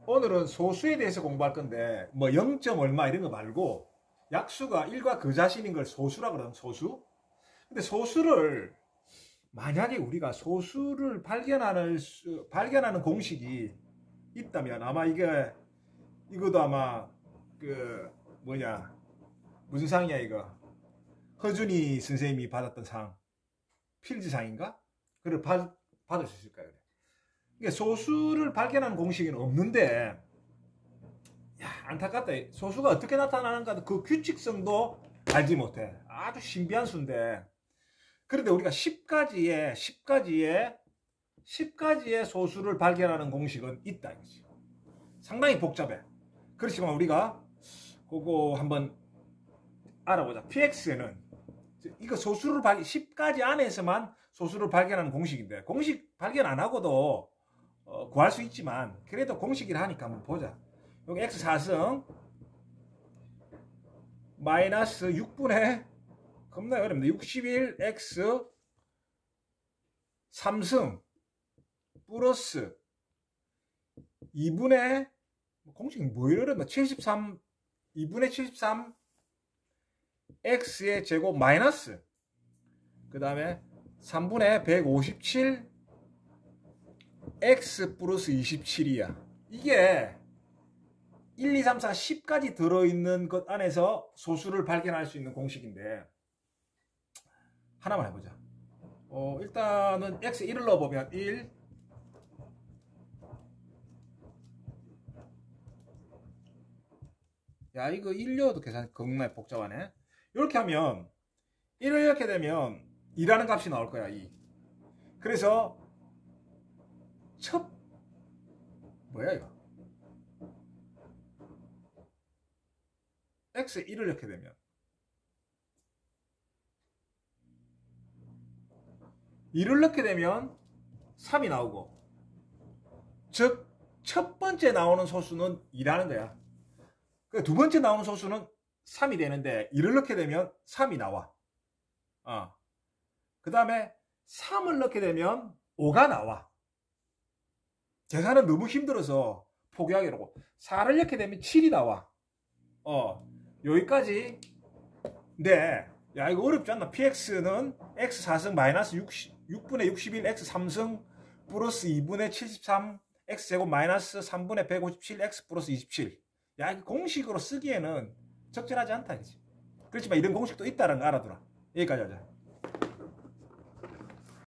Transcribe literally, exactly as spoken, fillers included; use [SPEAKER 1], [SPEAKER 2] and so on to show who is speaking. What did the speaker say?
[SPEAKER 1] 오늘은 소수에 대해서 공부할 건데 뭐 영 점 얼마 이런 거 말고 약수가 일과 그 자신인 걸 소수라 그러는 소수. 근데 소수를 만약에 우리가 소수를 발견하는 수, 발견하는 공식이 있다면 아마 이게 이것도 아마 그 뭐냐 무슨 상이야 이거 허준이 선생님이 받았던 상 필즈상인가? 그걸 받, 받을 수 있을까요? 이게 소수를 발견하는 공식은 없는데 야 안타깝다. 소수가 어떻게 나타나는가 그 규칙성도 알지 못해. 아주 신비한 수인데 그런데 우리가 십 가지의 십 가지의 십 가지의 소수를 발견하는 공식은 있다 이거지. 상당히 복잡해. 그렇지만 우리가 그거 한번 알아보자. 피엑스에는 이거 소수를 발견 십 가지 안에서만 소수를 발견하는 공식인데 공식 발견 안 하고도 어, 구할 수 있지만 그래도 공식이라 하니까 한번 보자. 여기 엑스 사승 마이너스 육분의 겁나 어렵네. 육십일 엑스 삼승 플러스 이분의 공식이 뭐 이러면 칠십삼 이분의 칠십삼 x의 제곱 마이너스 그 다음에 삼분의 백오십칠 x 플러스 이십칠이야. 이게 일, 이, 삼, 사, 십까지 들어있는 것 안에서 소수를 발견할 수 있는 공식인데 하나만 해보자. 어, 일단은 x 일을 넣어보면 일 야 이거 일 넣어도 계산이 겁나 복잡하네. 이렇게 하면 일을 이렇게 되면 이라는 값이 나올 거야. 이. 그래서 첫 뭐야 이거 x 일을 이렇게 되면 일을 넣게 되면 삼이 나오고 즉 첫 번째 나오는 소수는 이라는 거야. 두 번째 나오는 소수는 삼이 되는데 일을 넣게 되면 삼이 나와. 어. 그 다음에 삼을 넣게 되면 오가 나와. 계산은 너무 힘들어서 포기하기로. 사를 넣게 되면 칠이 나와. 어. 여기까지. 네. 야 이거 어렵지 않나? 피엑스는 엑스 사승 마이너스 육분의 육십일 엑스 삼승 플러스 이분의 칠십삼 엑스 제곱 마이너스 삼분의 백오십칠 엑스 플러스 이십칠. 야 이거 공식으로 쓰기에는 적절하지 않다. 그렇지? 그렇지만 이런 공식도 있다는 거 알아두라. 여기까지 하자.